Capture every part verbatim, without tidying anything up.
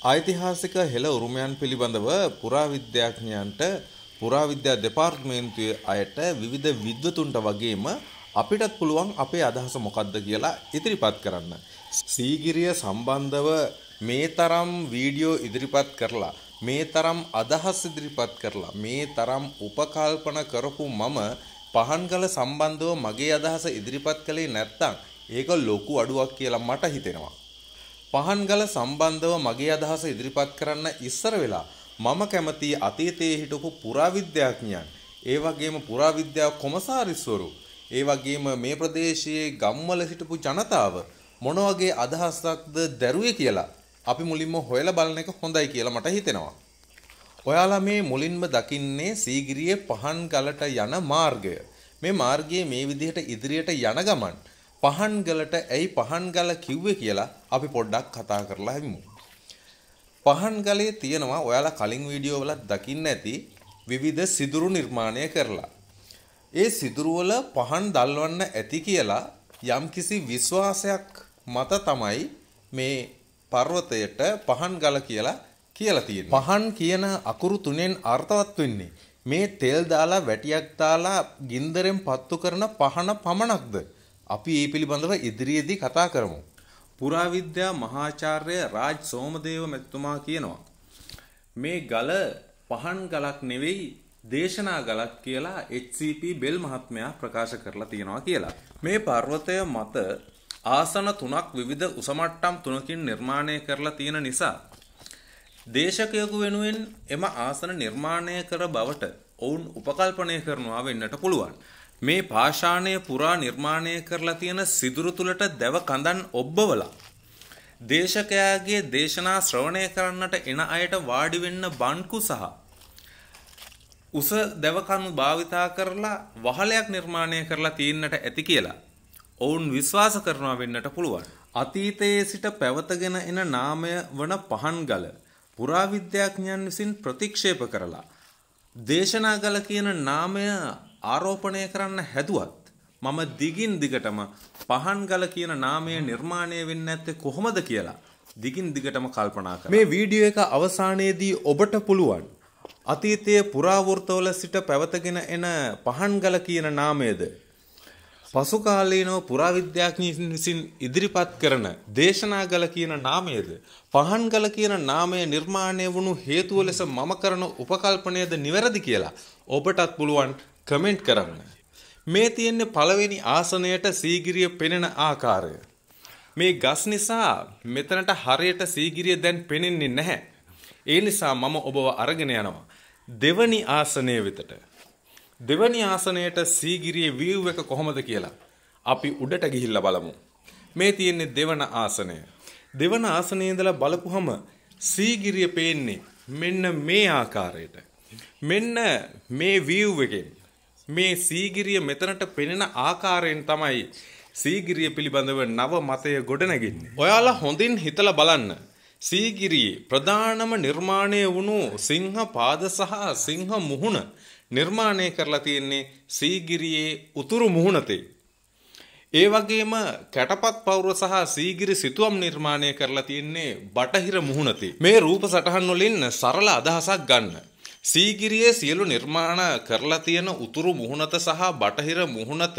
ඓතිහාසික හෙළ උරුමයන් පිළිබඳව පුරාවිද්‍යාඥයන්ට පුරාවිද්‍යා දෙපාර්තමේන්තුවේ අයට විවිධ විද්වතුන්ට වගේම අපිටත් පුළුවන් අපේ අදහස මොකක්ද කියලා ඉදිරිපත් කරන්න. සීගිරිය සම්බන්ධව මේ තරම් වීඩියෝ ඉදිරිපත් කරලා මේ තරම් අදහස් ඉදිරිපත් කරලා මේ තරම් උපකල්පන කරපු මම පහන්ගල සම්බන්ධව මගේ අදහස ඉදිරිපත් කළේ නැත්නම් ඒක ලොකු අඩුවක් කියලා මට හිතෙනවා. පහන්ගල සම්බන්ධව මගේ අදහස ඉදිරිපත් කරන්න ඉස්සර වෙලා මම කැමති අතීතයේ හිටපු පුරාවිද්‍යාඥයන්, ඒ වගේම පුරාවිද්‍යා කොමසාරිස්වරු, ඒ වගේම මේ ප්‍රදේශයේ ගම්වල හිටපු ජනතාව මොන වගේ අදහසක්ද දැරුවේ කියලා අපි මුලින්ම හොයලා බලන එක හොඳයි කියලා මට හිතෙනවා. ඔයාලා මේ මුලින්ම දකින්නේ සීගිරියේ පහන්ගලට යන මාර්ගය. මේ මාර්ගයේ මේ විදිහට ඉදිරියට යන ගමන් පහන්ගලට ඇයි පහන්ගල කිව්වේ කියලා අපි පොඩ්ඩක් කතා කරලා හිමු. පහන්ගලේ තියෙනවා ඔයාලා කලින් වීඩියෝ වල දකින්න ඇති විවිධ සිදුරු නිර්මාණය කරලා. ඒ සිදුරු වල පහන් දල්වන්න ඇති කියලා යම්කිසි විශ්වාසයක් මත තමයි මේ පර්වතයට පහන්ගල කියලා කියලා තියෙන්නේ. පහන් කියන අකුරු තුනෙන් අර්ථවත් වෙන්නේ මේ තෙල් දාලා වැටියක් දාලා ගින්දරෙන් පත්තු කරන පහන පමණක්ද? අපි මේ පිළිබඳව ඉදිරියේදී කතා කරමු. පුරාවිද්‍යා මහාචාර්ය රාජ් සෝමදේව මැතිතුමා කියනවා මේ ගල පහන් ගලක් නෙවෙයි දේශනා ගලක් කියලා එච් සී පී බෙල් මහත්මයා ප්‍රකාශ කරලා තියෙනවා කියලා. මේ පර්වතය මත ආසන තුනක් විවිධ උසමට්ටම් තුනකින් නිර්මාණය කරලා තියෙන නිසා දේශකයෙකු වෙනුවෙන් එම ආසන නිර්මාණය කර බවට ඔවුන් උපකල්පනය කරනවා වෙන්නට පුළුවන්. මේ පාෂාණය පුරා නිර්මාණය කරලා තියෙන සිදුරු තුලට දැව කඳන් ඔබ්බවලා දේශකයාගේ දේශනා ශ්‍රවණය කරන්නට එන අයට වාඩි වෙන්න බන්කු සහ උස දැව කණු භාවිතා කරලා වහලයක් නිර්මාණය කරලා තියෙන්නට ඇති කියලා ඔවුන් විශ්වාස කරනවා වෙන්නට පුළුවන්. අතීතයේ සිට පැවතගෙන එන නාමය වන පහන්ගල පුරාවිද්‍යාඥයන් විසින් ප්‍රතික්ෂේප කරලා දේශනාගල කියන නාමය ආරෝපණය කරන්න හැදුවත් මම දිගින් දිගටම පහන්ගල කියන නාමය නිර්මාණය වෙන්නේ නැත්තේ කොහොමද කියලා දිගින් දිගටම කල්පනා කරා. මේ වීඩියෝ එක අවසානයේදී ඔබට පුළුවන් අතීතයේ පුරාවෘත්තවල සිට පැවතගෙන එන පහන්ගල කියන නාමයද පසු කාලීනව පුරාවිද්‍යාඥයින් විසින් ඉදිරිපත් කරන දේශනාගල කියන නාමයද පහන්ගල කියන නාමය නිර්මාණය වුණු හේතුව ලෙස මම කරන උපකල්පනයද නිවැරදි කියලා ඔබටත් පුළුවන් කමෙන්ට් කරන්න. මේ තියෙන්නේ පළවෙනි ආසනයට සීගිරිය පෙනෙන ආකාරය. මේ ගස් නිසා මෙතනට හරියට සීගිරිය දැන් පෙනෙන්නේ නැහැ. ඒ නිසා මම ඔබව අරගෙන යනවා දෙවනි ආසනය වෙතට. දෙවනි ආසනයට සීගිරියේ view එක කොහොමද කියලා අපි උඩට ගිහිල්ලා බලමු. මේ තියෙන්නේ දෙවන ආසනය. දෙවන ආසනයේ ඉඳලා බලපුවම සීගිරිය පේන්නේ මෙන්න මේ ආකාරයට. මෙන්න මේ view එකෙන් මේ සීගිරිය මෙතනට පෙනෙන ආකාරයෙන් තමයි සීගිරිය පිළිබඳව නව මතය ගොඩනැගෙන්නේ. ඔයාලා හොඳින් හිතලා බලන්න. සීගිරියේ ප්‍රධානම නිර්මාණය වුණු සිංහ පාද සහ සිංහ මුහුණ නිර්මාණය කරලා තියෙන්නේ සීගිරියේ උතුරු මුහුණතේ. ඒ වගේම කැටපත් පවුර සහ සීගිරි සිතුවම් නිර්මාණය කරලා තියෙන්නේ බටහිර මුහුණතේ. මේ රූප සටහන් වලින් සරල අදහසක් ගන්න. සීගිරියේ සියලු නිර්මාණ කරලා තියෙන උතුරු මුහුණත සහ බටහිර මුහුණත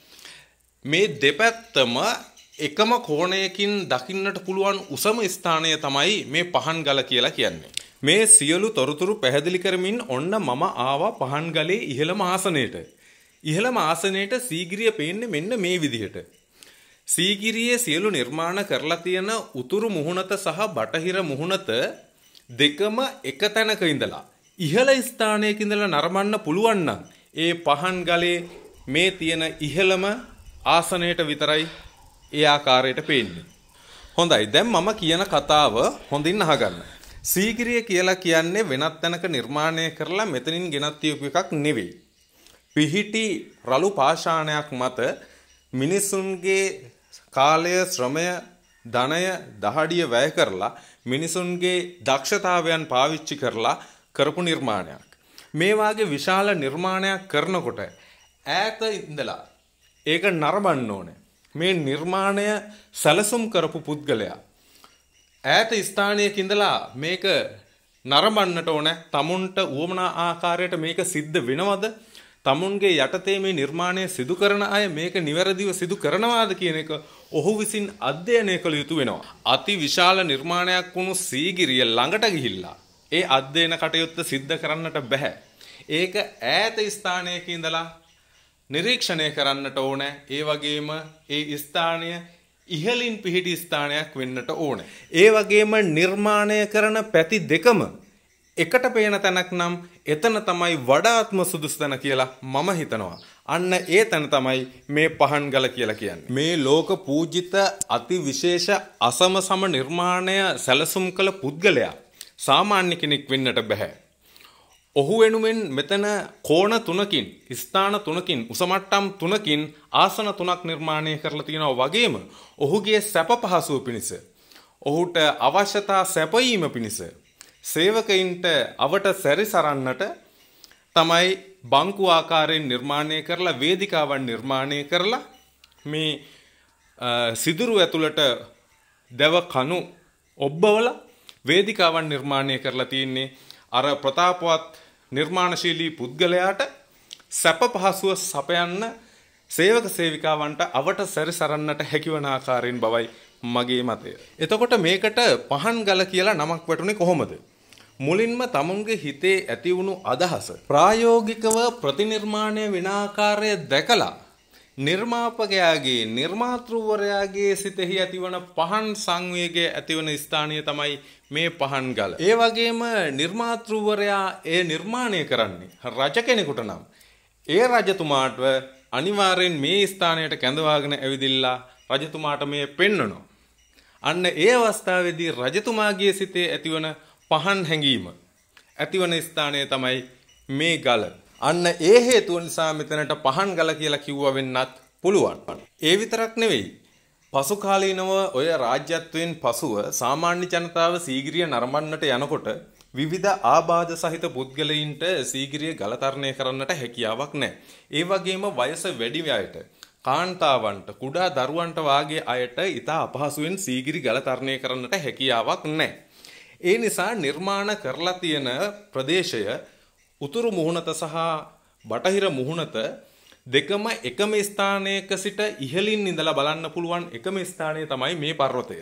මේ දෙපැත්තම එකම කෝණයකින් දකින්නට පුළුවන් උසම ස්ථානය තමයි මේ පහන්ගල කියලා කියන්නේ. මේ සියලු තොරතුරු පැහැදිලි කරමින් ඔන්න මම ආවා පහන්ගලේ ඉහළම ආසනයට. ඉහළම ආසනයට සීගිරිය පේන්නේ මෙන්න මේ විදිහට. සීගිරියේ සියලු නිර්මාණ කරලා තියෙන උතුරු මුහුණත සහ බටහිර මුහුණත දෙකම එක තැනක ඉඳලා ඉහළ ස්ථානයක ඉඳලා නරඹන්න පුළුවන් නම් ඒ පහන්ගලේ මේ තියෙන ඉහළම ආසනයට විතරයි ඒ ආකාරයට පේන්නේ. හොඳයි, දැන් මම කියන කතාව හොඳින් අහගන්න. සීගිරිය කියලා කියන්නේ වෙනත් තැනක නිර්මාණය කරලා මෙතනින් ගෙනත් තියපු එකක් නෙවෙයි. පිහිටි රළු පාෂාණයක් මත මිනිසුන්ගේ කාලය, ශ්‍රමය, ධනය, දහඩිය වැය කරලා මිනිසුන්ගේ දක්ෂතාවයන් පාවිච්චි කරලා කරපු නිර්මාණයක්. මේ වාගේ විශාල නිර්මාණයක් කරනකොට ඈත ඉඳලා ඒක නරඹන්න ඕනේ. මේ නිර්මාණය සැලසුම් කරපු පුද්ගලයා ඈත ස්ථානයක ඉඳලා මේක නරඹන්නට ඕන. තමුන්ට උවමනා ආකාරයට මේක සිද්ධ වෙනවද? තමුන්ගේ යටතේ මේ නිර්මාණය සිදු කරන අය මේක නිවැරදිව සිදු කරනවාද කියන එක ඔහු විසින් අධ්‍යයනය කළ යුතු වෙනවා. අති විශාල නිර්මාණයක් වුණු සීගිරිය ළඟට ගිහිල්ලා ඒ අධ්‍යයන කටයුත්ත සිද්ධ කරන්නට බෑ. ඒක ඈත ස්ථානයක ඉඳලා නිරීක්ෂණය කරන්නට ඕන. ඒ වගේම ඒ ස්ථානය ඉහළින් පිහිටි ස්ථානයක් වෙන්නට ඕන. ඒ වගේම නිර්මාණය කරන පැති දෙකම එකට පේන තැනක් නම් එතන තමයි වඩාත්ම සුදුසු තැන කියලා මම හිතනවා. අන්න ඒ තැන තමයි මේ පහන් ගල කියලා කියන්නේ. මේ ලෝක පූජිත අති විශේෂ අසම සම නිර්මාණය සැලසුම් කළ පුද්ගලයා සාමාන්‍ය කෙනෙක් වෙන්නට බෑ. ඔහු වෙනුවෙන් මෙතන කෝණ තුනකින්, ස්ථාන තුනකින්, උසමට්ටම් තුනකින් ආසන තුනක් නිර්මාණය කරලා තියෙනවා. වගේම ඔහුගේ සැප පහසුව පිණිස, ඔහුට අවශ්‍යතා සැපයීම පිණිස සේවකයින්ට අවට සැරිසරන්නට තමයි බංකු ආකාරයෙන් නිර්මාණය කරලා වේදිකාවන් නිර්මාණය කරලා මේ සිදුරු ඇතුළට දැව කණු ඔබ්බවල වේදිකාවන් නිර්මාණය කරලා තියෙන්නේ. අර ප්‍රතාපවත් නිර්මාණශීලී පුද්ගලයාට සැප පහසුව සපයන්න සේවක සේවිකාවන්ට අවට සැරිසරන්නට හැකිවන ආකාරයෙන් බවයි මගේ මතය. එතකොට මේකට පහන් ගල කියලා නමක් වැටුනේ කොහොමද? මුලින්ම තමුන්ගේ හිතේ ඇති වුණු අදහස ප්‍රායෝගිකව ප්‍රතිනිර්මාණය වෙන ආකාරය දැකලා නිර්මාපකයාගේ නිර්මාතෘවරයාගේ සිතෙහි ඇතිවන පහන් සංවේගය ඇතිවන ස්ථානය තමයි මේ පහන් ගල. ඒ වගේම නිර්මාතෘවරයා ඒ නිර්මාණය කරන්නේ රජ කෙනෙකුට නම් ඒ රජතුමාට අනිවාර්යෙන් මේ ස්ථානයට කැඳවාගෙන ඇවිදිලා රජතුමාට මේ පෙන්වනවා. අන්න ඒ අවස්ථාවේදී රජතුමාගේ සිතේ ඇතිවන පහන් හැඟීම ඇතිවන ස්ථානය තමයි මේ ගල. අන්න ඒ හේතුව නිසා මෙතනට පහන් ගල කියලා කිව්වා වෙන්නත් පුළුවන්. ඒ විතරක් නෙවෙයි. පසු කාලීනව ඔය රාජ්‍යත්වයෙන් පසුව සාමාන්‍ය ජනතාව සීගිරිය නරඹන්නට යනකොට විවිධ ආබාධ සහිත පුද්ගලයින්ට සීගිරිය ගල තරණය කරන්නට හැකියාවක් නැහැ. ඒ වගේම වයස වැඩි අයට, කාන්තාවන්ට, කුඩා දරුවන්ට වාගේ අයට ඉතා අපහසුවෙන් සීගිරි ගල තරණය කරන්නට හැකියාවක් නැහැ. ඒ නිසා නිර්මාණ කරලා තියෙන ප්‍රදේශය උතුරු මුහුණත සහ බටහිර මුහුණත දෙකම එකම ස්ථානයක සිට ඉහළින් ඉඳලා බලන්න පුළුවන් එකම ස්ථානය තමයි මේ පර්වතය.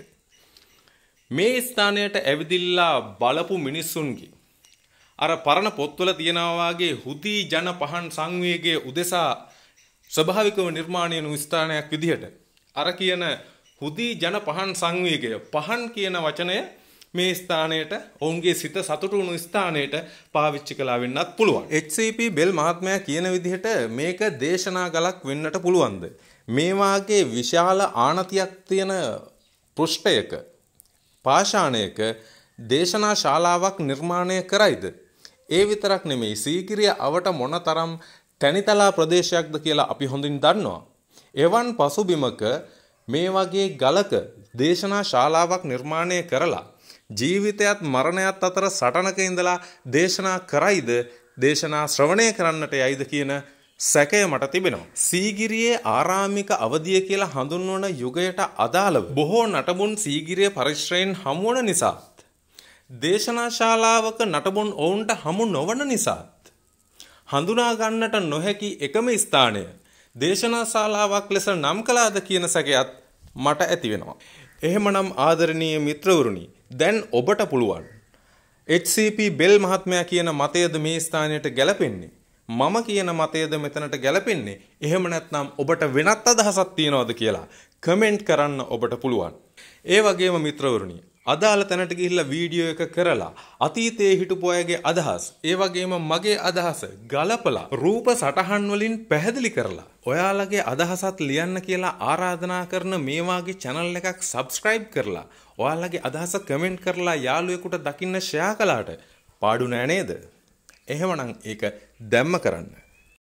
මේ ස්ථානයට ඇවිදිලා බලපු මිනිස්සුන්ගේ අර පරණ පොත්වල තියනවා වාගේ හුදී ජන පහන් සංවේගයේ උදෙසා ස්වභාවිකව නිර්මාණය වූ ස්ථානයක් විදිහට අර කියන හුදී ජන පහන් සංවේගය, පහන් කියන වචනය මේ ස්ථානයට, ඔවුන්ගේ සිත සතුටු වුණු ස්ථානයට පාවිච්චි කළා වෙන්නත් පුළුවන්. එච් සී පී බෙල් මහත්මයා කියන විදිහට මේක දේශනා ගලක් වෙන්නට පුළුවන්ද? මේ වාගේ විශාල ආනතියක් තියෙන පෘෂ්ඨයක, පාෂාණයක දේශනා ශාලාවක් නිර්මාණය කරයිද? ඒ විතරක් නෙමෙයි, සීගිරිය අවට මොනතරම් තැනිතලා ප්‍රදේශයක්ද කියලා අපි හොඳින් දන්නවා. එවන් පසුබිමක මේ වගේ ගලක දේශනා ශාලාවක් නිර්මාණය කරලා ජීවිතයත් මරණයත් අතර සටනක ඉඳලා දේශනා කරයිද, දේශනා ශ්‍රවණය කරන්නට යයිද කියන සැකය මට තිබෙනවා. සීගිරියේ ආරාමික අවධිය කියලා හඳුන්වන යුගයට අදාළව බොහෝ නටබුන් සීගිරිය පරිශ්‍රයෙන් හමුවන නිසාත්, දේශනා ශාලාවක නටබුන් ඔවුන්ට හමු නොවන නිසාත් හඳුනා ගන්නට නොහැකි එකම ස්ථානය දේශනා ශාලාවක් ලෙස නම් කළාද කියන සැකයත් මට ඇති වෙනවා. එහෙමනම් ආදරණීය මිත්‍රවරුනි, දැන් ඔබට පුළුවන් එච් සී පී බෙල් මහත්මයා කියන මතයද මේ ස්ථානයට ගැලපෙන්නේ? මම කියන මතයද මෙතනට ගැලපෙන්නේ? එහෙම නැත්නම් ඔබට වෙනත් අදහසක් තියනවද කියලා කමෙන්ට් කරන්න ඔබට පුළුවන්. ඒ වගේම මිත්‍රවරුනි, අදාළ තැනට ගිහිල්ලා වීඩියෝ එක කරලා අතීතයේ හිටපු අයගේ අදහස්, ඒ වගේම මගේ අදහස ගලපලා රූප සටහන් වලින් පැහැදිලි කරලා ඔයාලගේ අදහසත් ලියන්න කියලා ආරාධනා කරන මේ වාගේ channel එකක් subscribe කරලා ඔයාලගේ අදහස කමෙන්ට් කරලා යාළුවෙකුට දකින්න ෂෙයා කළාට පාඩු නෑ නේද? එහෙමනම් ඒක දැම්ම කරන්න.